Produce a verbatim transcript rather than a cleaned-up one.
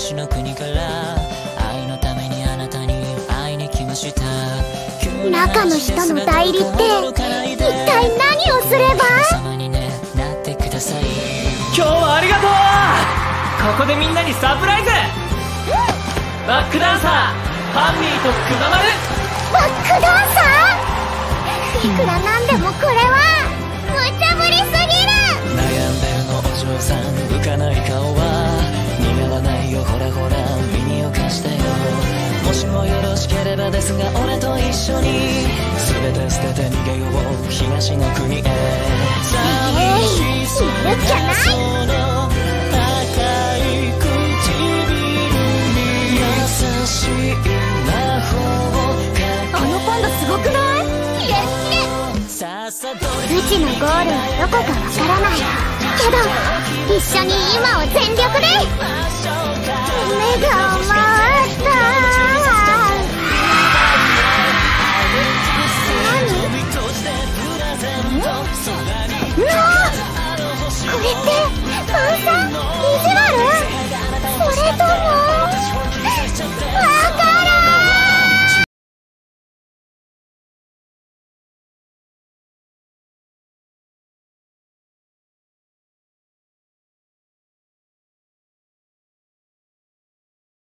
西の国から愛のためにあなたに会いに来ました。 中の人の代理って一体何をすれば？ 様にね、なってください。 今日はありがとう。ここでみんなにサプライズ。バックダンサーハンミーとくままる。 バックダンサー？いくらなんでもこれは無茶ぶりすぎる。 悩んでるのお嬢さん、浮かない顔は似合わないよ。ほらほら耳を貸してよ。もしもよろしければですが、俺と一緒に全て捨てて逃げよう東の国へ。寂しそうなその高い唇に優しい魔法をかけ。 あのパンダすごくない？キレッキレ。うちのゴールはどこかわからないけど、一緒に今を全力で